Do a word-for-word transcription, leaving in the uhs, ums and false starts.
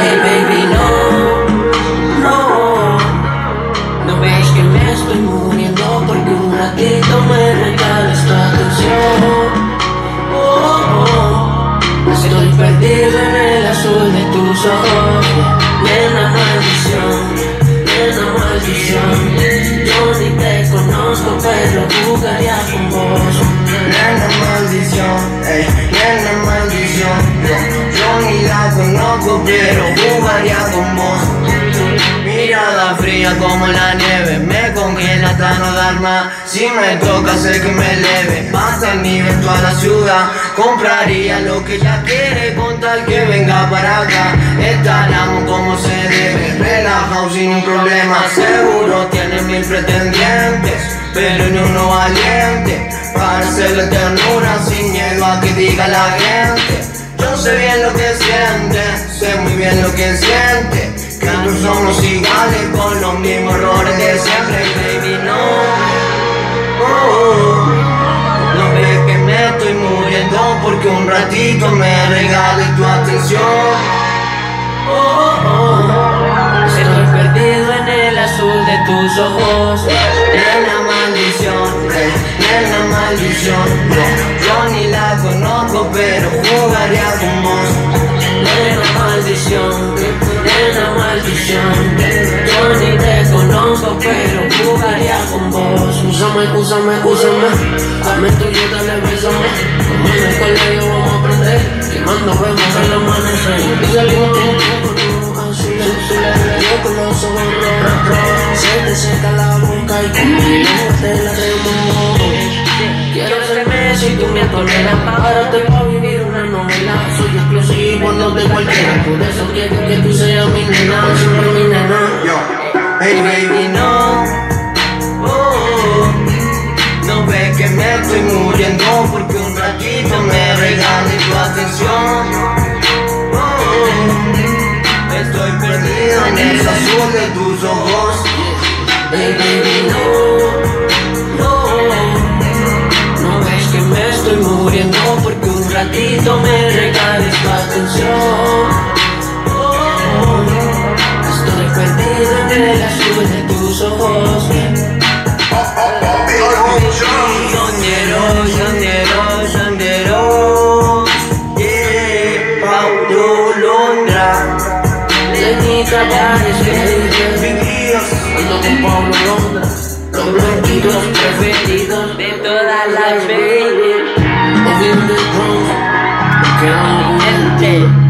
Hey baby, no, no. No ves que me estoy muriendo porque un ratito me regales tu atención. Oh, oh. Estoy perdido en el azul de tus ojos. Nena maldición, nena maldición. Yo ni te conozco pero jugaría con vos. Nena maldición, ey, nena maldición. Yo, yo ni la conozco pero jugaría con vos. Mirada fría como la nieve, me congela hasta no dar más. Si me toca sé que me eleve, pasa el nivel toda la ciudad. Compraría lo que ella quiere con tal que venga para acá. Estaremos como se debe, relajado sin un problema. Seguro tiene mil pretendientes, pero ni uno valiente para hacerle ternura sin miedo a que diga la gente. Yo sé bien lo que siente, sé muy bien lo que siente, que no somos iguales con los mismos errores de siempre, baby, no. Oh, oh. No ves que me estoy muriendo porque un ratito me regales tu atención. Oh, oh. Estoy perdido en el azul de tus ojos. Nena maldición, eh, nena maldición. Yo, yo ni la conozco pero jugaría con vos. Nena maldición, nena maldición. Yo ni te conozco pero jugaría con vos. Úsame, úsame, úsame. Dame tuyo, dale, bésame. Como en el colegio vamos a aprender. Quemando vemos al amanecer. Y salimos un poco no azul, azul. Yo con los ojos rojos. Se te seca la boca y conmigo te la remojo. Quiero ser Messi, tú mi Antonella. Ahora te voy a vivir una novela. Soy exclusivo, no de cualquiera. Por eso quiero que tú seas mi nena, siempre mi nena. Yo, hey baby, no. Oh, oh. No ves que me estoy muriendo porque un ratito me regales tu atención. Oh, oh. Estoy perdido en el azul de tus ojos. Hey baby, no, no. No ves que me estoy muriendo porque un ratito me regales tu atención. Oh, oh. Estoy perdido en el azul de tus ojos. Sonero, sonero, sonero. Yeah, Paulo Londra. Lenita parece Vivías. ando con Paulo Londra. Los blanquitos preferidos de todas las baby. Moviendo el drum, porque ando con gente.